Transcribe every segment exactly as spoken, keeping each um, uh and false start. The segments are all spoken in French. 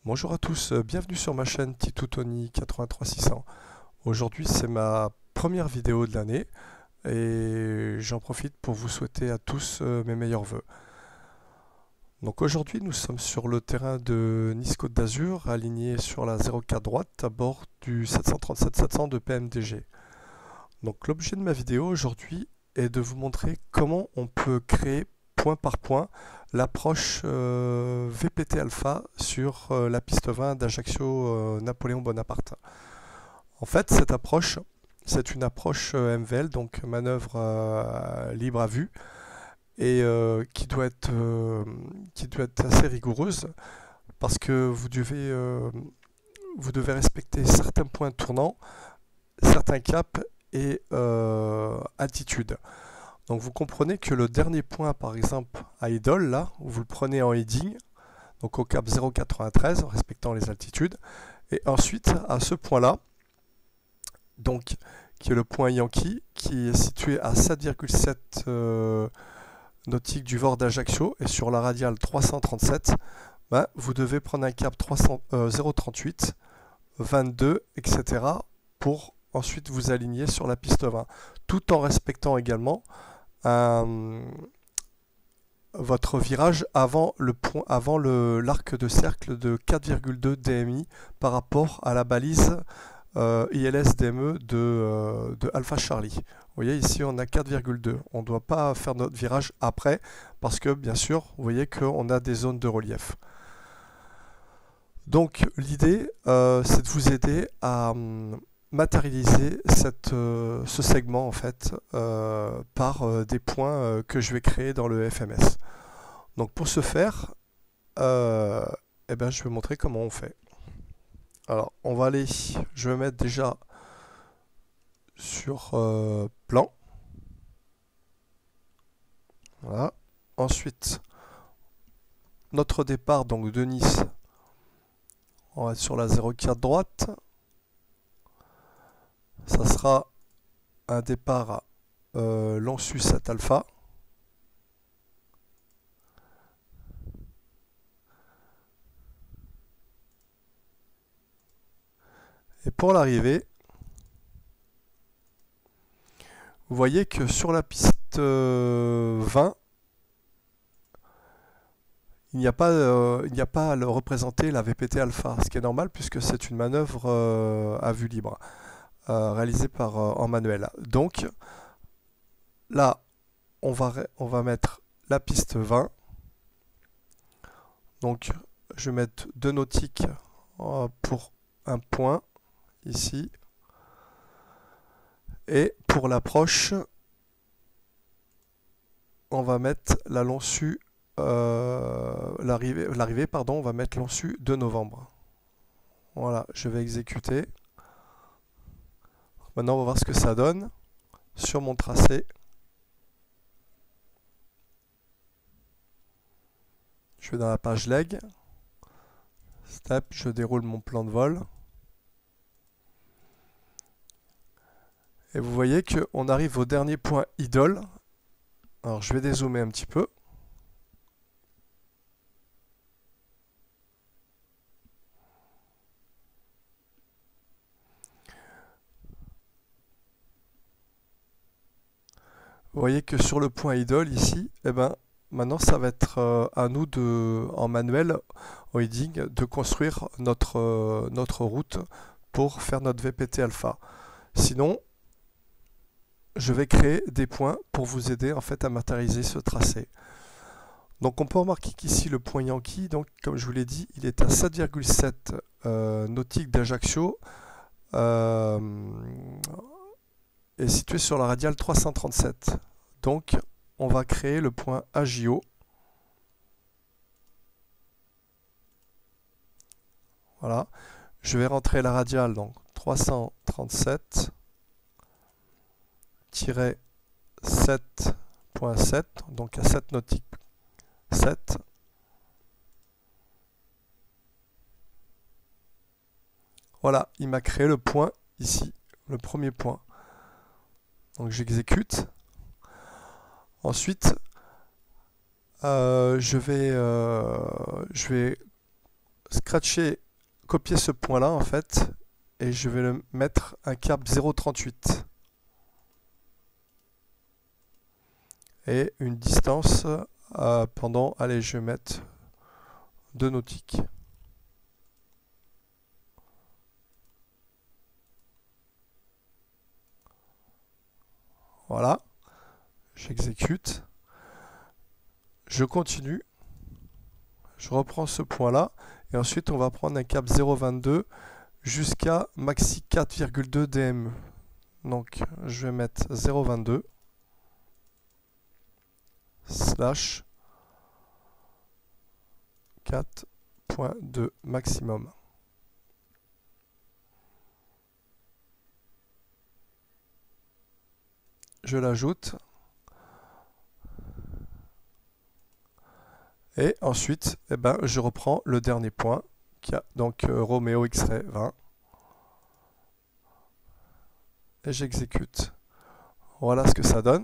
Bonjour à tous, euh, bienvenue sur ma chaîne Titou Tony quatre-vingt-trois six cents. Aujourd'hui c'est ma première vidéo de l'année et j'en profite pour vous souhaiter à tous euh, mes meilleurs vœux. Donc aujourd'hui nous sommes sur le terrain de Nice Côte d'Azur, aligné sur la zéro quatre droite à bord du sept cent trente-sept sept cents de P M D G. Donc l'objet de ma vidéo aujourd'hui est de vous montrer comment on peut créer point par point l'approche euh, V P T Alpha sur euh, la piste vingt d'Ajaccio euh, Napoléon Bonaparte. En fait, cette approche, c'est une approche euh, M V L, donc manœuvre euh, libre à vue, et euh, qui, doit être, euh, qui doit être assez rigoureuse parce que vous devez, euh, vous devez respecter certains points tournants, certains caps et euh, altitude. Donc vous comprenez que le dernier point, par exemple à Idole, là, vous le prenez en heading, donc au cap zéro virgule quatre-vingt-treize, en respectant les altitudes, et ensuite à ce point-là, donc qui est le point Yankee, qui est situé à sept virgule sept euh, nautiques du V O R d'Ajaccio, et sur la radiale trois cent trente-sept, ben, vous devez prendre un cap trois cents, euh, zéro virgule trente-huit, vingt-deux, et cetera pour ensuite vous aligner sur la piste vingt, tout en respectant également un, votre virage avant le point, avant le l'arc de cercle de quatre virgule deux D M I par rapport à la balise euh, I L S D M E de, euh, de Alpha Charlie. Vous voyez ici on a quatre virgule deux. On ne doit pas faire notre virage après parce que bien sûr vous voyez qu'on a des zones de relief. Donc l'idée euh, c'est de vous aider à hum, matérialiser cette, euh, ce segment en fait euh, par euh, des points euh, que je vais créer dans le F M S. Donc pour ce faire, euh, eh ben, je vais montrer comment on fait. Alors on va aller, je vais mettre déjà sur euh, plan. Voilà. Ensuite, notre départ donc de Nice, on va être sur la zéro quatre droite. Ça sera un départ à euh, Lançu sept alpha. Et pour l'arrivée, vous voyez que sur la piste euh, vingt, il n'y a pas, euh, il n'y a pas à le représenter la V P T alpha, ce qui est normal puisque c'est une manœuvre euh, à vue libre, euh, réalisée par, euh, en manuel. Donc là, on va, on va mettre la piste vingt. Donc je vais mettre deux nautiques euh, pour un point ici. Et pour l'approche, on va mettre la Lançu, euh, l'arrivée, l'arrivée, pardon, on va mettre Lançu deux novembre. Voilà, je vais exécuter. Maintenant, on va voir ce que ça donne sur mon tracé. Je vais dans la page leg. Step, je déroule mon plan de vol. Et vous voyez qu'on arrive au dernier point idole. Alors, je vais dézoomer un petit peu. Vous voyez que sur le point idole ici, eh ben, maintenant ça va être euh, à nous de, en manuel, en heading, de construire notre, euh, notre route pour faire notre V P T alpha. Sinon, je vais créer des points pour vous aider en fait à matérialiser ce tracé. Donc on peut remarquer qu'ici le point Yankee, donc comme je vous l'ai dit, il est à sept virgule sept euh, nautiques d'Ajaccio. Euh, est situé sur la radiale trois cent trente-sept. Donc on va créer le point A J O. Voilà. Je vais rentrer la radiale donc trois cent trente-sept sept point sept, donc à sept nautiques sept. Voilà, il m'a créé le point ici, le premier point. Donc j'exécute. Ensuite, euh, je, vais, euh, je vais scratcher, copier ce point-là en fait, et je vais le mettre un cap zéro virgule trente-huit. Et une distance euh, pendant, allez, je vais mettre deux nautiques. Voilà, j'exécute, je continue, je reprends ce point-là, et ensuite on va prendre un cap zéro virgule vingt-deux jusqu'à maxi quatre virgule deux D M E. Donc je vais mettre zéro virgule vingt-deux slash quatre virgule deux maximum. Je l'ajoute. Et ensuite, eh ben, je reprends le dernier point, qui a donc euh, Roméo X-Ray vingt. Et j'exécute. Voilà ce que ça donne.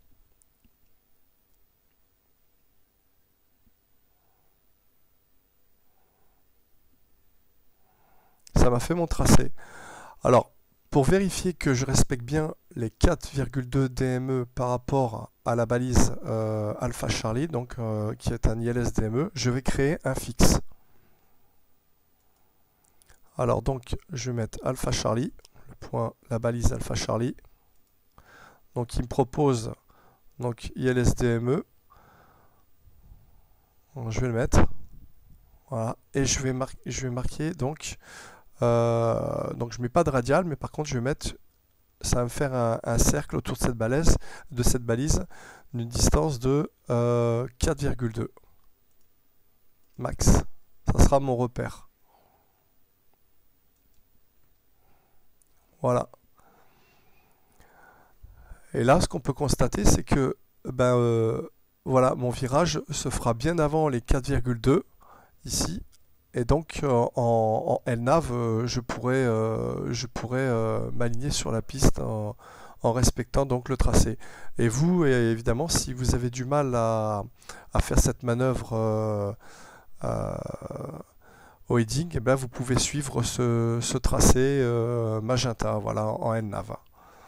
Ça m'a fait mon tracé. Alors, pour vérifier que je respecte bien les quatre virgule deux D M E par rapport à la balise euh, Alpha Charlie, donc euh, qui est un I L S D M E, je vais créer un fixe. Alors donc, je vais mettre Alpha Charlie, le point, la balise Alpha Charlie. Donc il me propose donc I L S D M E. Donc, je vais le mettre. Voilà. Et je vais, mar je vais marquer donc. Euh, donc je mets pas de radial, mais par contre je vais mettre. Ça va me faire un, un cercle autour de cette balise, de cette balise, d'une distance de euh, quatre virgule deux. Max. Ça sera mon repère. Voilà. Et là, ce qu'on peut constater, c'est que ben, euh, voilà, mon virage se fera bien avant les quatre virgule deux, ici. Et donc, euh, en, en L nav, euh, je pourrais, euh, je pourrais euh, m'aligner sur la piste en, en respectant donc le tracé. Et vous, et évidemment, si vous avez du mal à, à faire cette manœuvre euh, euh, au heading, eh ben, vous pouvez suivre ce, ce tracé euh, magenta, voilà, en L nav.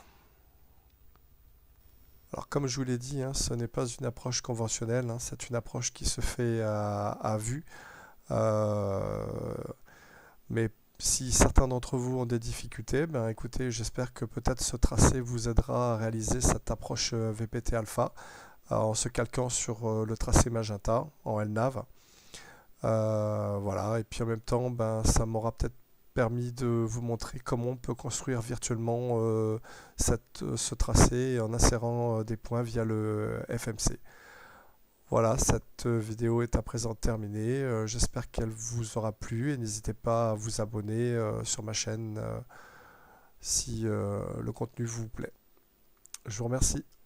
Alors comme je vous l'ai dit, hein, ce n'est pas une approche conventionnelle, hein, c'est une approche qui se fait à, à vue. Euh, mais si certains d'entre vous ont des difficultés, ben écoutez, j'espère que peut-être ce tracé vous aidera à réaliser cette approche V P T Alpha euh, en se calquant sur euh, le tracé magenta en L nav. Euh, voilà, et puis en même temps, ben, ça m'aura peut-être permis de vous montrer comment on peut construire virtuellement euh, cette, ce tracé en insérant euh, des points via le F M C. Voilà, cette vidéo est à présent terminée. Euh, J'espère qu'elle vous aura plu et n'hésitez pas à vous abonner euh, sur ma chaîne euh, si euh, le contenu vous plaît. Je vous remercie.